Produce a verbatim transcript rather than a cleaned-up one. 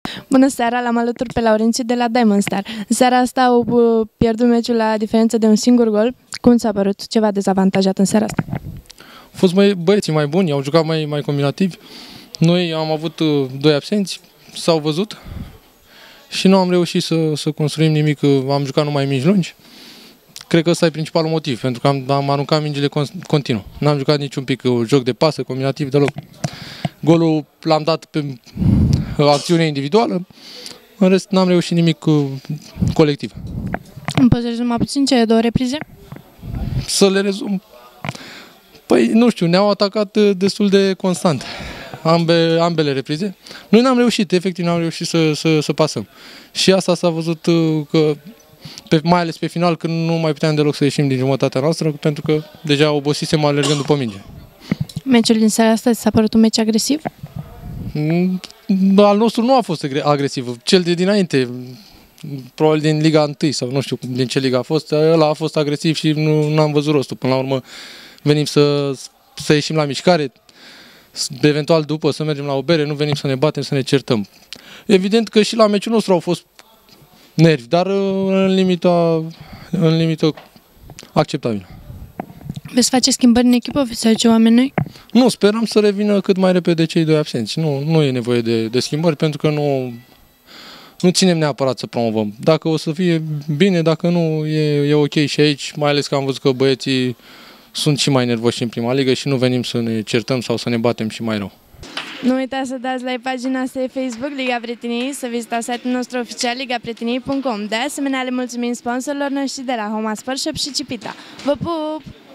Bună seara, l-am alături pe Laurențiu de la Diamond Star. În seara asta au pierdut meciul la diferență de un singur gol. Cum ți-a părut? Ce v-a dezavantajat în seara asta? Au fost mai, băieții mai buni, au jucat mai, mai combinativi. Noi am avut uh, doi absenți, s-au văzut și nu am reușit să, să construim nimic, am jucat numai mingi lungi. Cred că ăsta e principalul motiv, pentru că am, am aruncat mingile continuu. N-am jucat niciun pic uh, joc de pasă, combinativ, deloc. Golul l-am dat pe acțiune individuală, în rest n-am reușit nimic uh, colectiv. Îmi poți rezuma puțin cele două reprize? Să le rezum? Păi, nu știu, ne-au atacat uh, destul de constant. Ambe, ambele reprize. Noi n-am reușit, efectiv n-am reușit să, să, să pasăm. Și asta s-a văzut uh, că, pe, mai ales pe final, când nu mai puteam deloc să ieșim din jumătatea noastră, pentru că deja obosisem alergând după minge. Meciul din seara asta s-a părut un meci agresiv? Mm, al nostru nu a fost agresiv, cel de dinainte, probabil din Liga unu sau nu știu din ce liga a fost, ăla a fost agresiv și nu am văzut rostul. Până la urmă venim să, să ieșim la mișcare, eventual după să mergem la o bere, nu venim să ne batem, să ne certăm. Evident că și la meciul nostru au fost nervi, dar în limita, în limită acceptabilă. Veți face schimbări în echipă? Veți aduce oameni noi? Nu, sperăm să revină cât mai repede cei doi absenți. Nu, nu e nevoie de, de schimbări, pentru că nu, nu ținem neapărat să promovăm. Dacă o să fie bine, dacă nu, e, e ok și aici, mai ales că am văzut că băieții sunt și mai nervoși în prima ligă și nu venim să ne certăm sau să ne batem și mai rău. Nu uitați să dați like pagina noastră de Facebook Liga Prieteniei, să vizitați site-ul nostru oficial liga prieteniei punct com. De asemenea, le mulțumim sponsorilor noștri de la Homa Sport Shop și Cipita. Vă pup!